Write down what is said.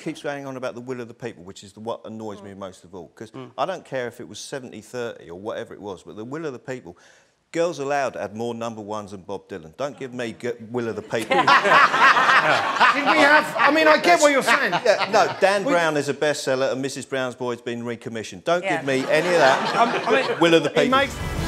keeps going on about the will of the people, which is what annoys me most of all, because I don't care if it was 70-30 or whatever it was, but the will of the people. Girls Aloud had more #1s than Bob Dylan. Don't give me will of the people. Did we have... I mean, I get what you're saying. Yeah, no, Dan Brown is a bestseller and Mrs Brown's Boy's been recommissioned. Don't give me any of that. Will of the people.